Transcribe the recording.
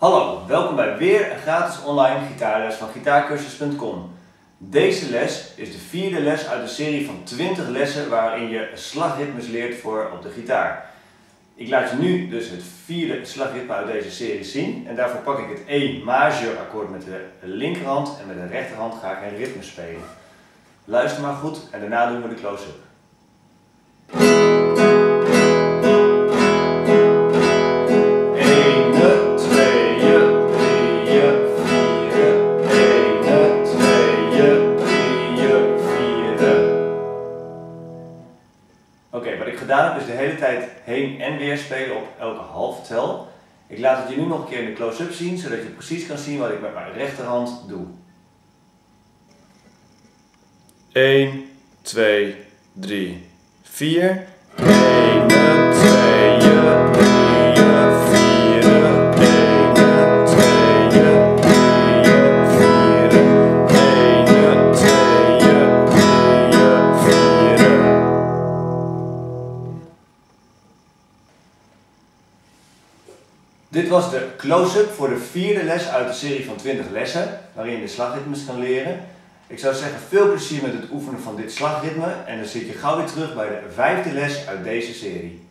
Hallo, welkom bij weer een gratis online gitaarles van gitaarcursus.com. Deze les is de vierde les uit een serie van 20 lessen waarin je slagritmes leert voor op de gitaar. Ik laat je nu dus het vierde slagritme uit deze serie zien en daarvoor pak ik het E majeur akkoord met de linkerhand en met de rechterhand ga ik een ritme spelen. Luister maar goed en daarna doen we de close-up. 1, 2, 3, 4. Wat ik gedaan heb is de hele tijd heen en weer spelen op elke halve tel. Ik laat het je nu nog een keer in de close-up zien, zodat je precies kan zien wat ik met mijn rechterhand doe. 1, 2, 3, 4. 1, 2, 3, Dit was de close-up voor de vierde les uit de serie van 20 lessen, waarin je de slagritmes kan leren. Ik zou zeggen, veel plezier met het oefenen van dit slagritme en dan zie ik je gauw weer terug bij de vijfde les uit deze serie.